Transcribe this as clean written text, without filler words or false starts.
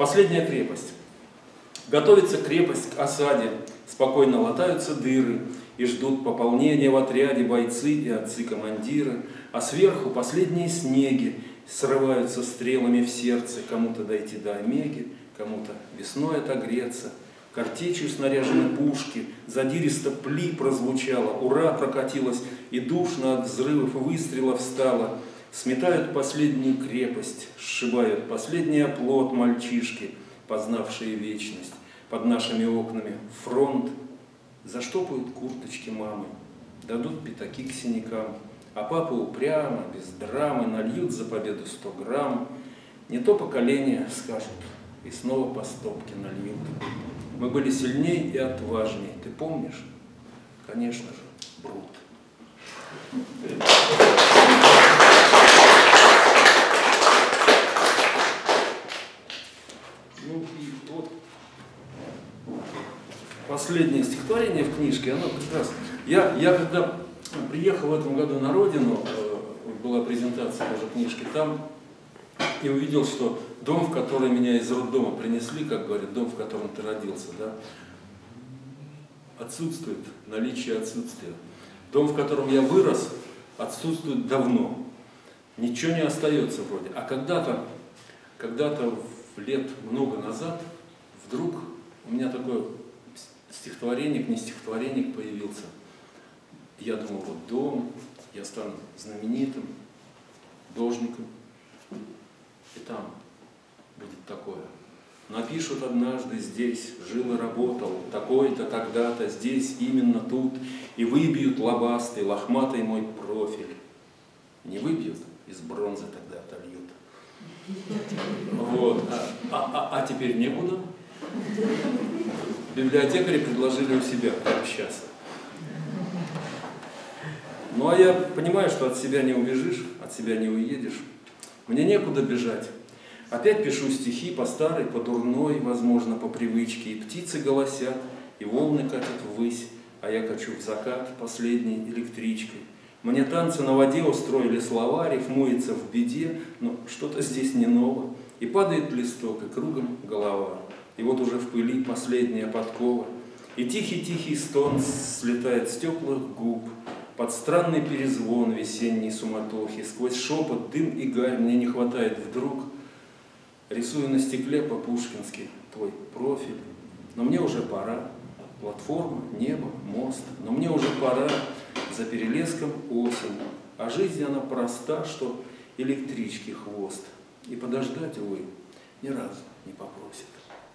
Последняя крепость. Готовится крепость к осаде, спокойно латаются дыры и ждут пополнения в отряде бойцы и отцы-командиры, а сверху последние снеги срываются стрелами в сердце, кому-то дойти до Омеги, кому-то весной отогреться. Картечью снаряжены пушки, задиристо пли прозвучало, ура прокатилась, и душно от взрывов и выстрелов стало. Сметают последнюю крепость, сшибают последний оплот мальчишки, познавшие вечность. Под нашими окнами фронт, заштопают курточки мамы, дадут пятаки к синякам, а папа упрямо, без драмы, нальют за победу 100 грамм. Не то поколение, скажут, и снова по стопке нальют. Мы были сильней и отважней, ты помнишь? Конечно же, Брут. Ну и вот последнее стихотворение в книжке, оно как раз... Я когда приехал в этом году на родину, была презентация тоже книжки там, и увидел, что дом, в который меня из роддома принесли, как говорят, дом, в котором ты родился, да, отсутствует, наличие отсутствия. Дом, в котором я вырос, отсутствует давно. Ничего не остается вроде. А когда-то лет много назад, вдруг у меня такое стихотворение, не стихотворение появился. Я думал, вот дом, я стану знаменитым художником. И там будет такое. Напишут однажды здесь, жил и работал, такой-то, тогда-то, здесь, именно тут, и выбьют лобастый, лохматый мой профиль. Не выбьют, из бронзы тогда отольют. Вот. А теперь некуда. Библиотекари предложили у себя пообщаться. Ну а я понимаю, что от себя не убежишь, от себя не уедешь. Мне некуда бежать. Опять пишу стихи по старой, по дурной, возможно, по привычке. И птицы голосят, и волны катят ввысь, а я качу в закат последней электричкой. Мне танцы на воде устроили слова, рифмуется в беде, но что-то здесь не ново. И падает листок, и кругом голова. И вот уже в пыли последняя подкова. И тихий-тихий стон слетает с теплых губ. Под странный перезвон весенней суматохи, сквозь шепот, дым и гарь мне не хватает вдруг. Рисую на стекле по-пушкински твой профиль, но мне уже пора. Платформа, небо, мост, но мне уже пора. За перелеском осень, а жизнь она проста, что электрички хвост. И подождать, увы, ни разу не попросит.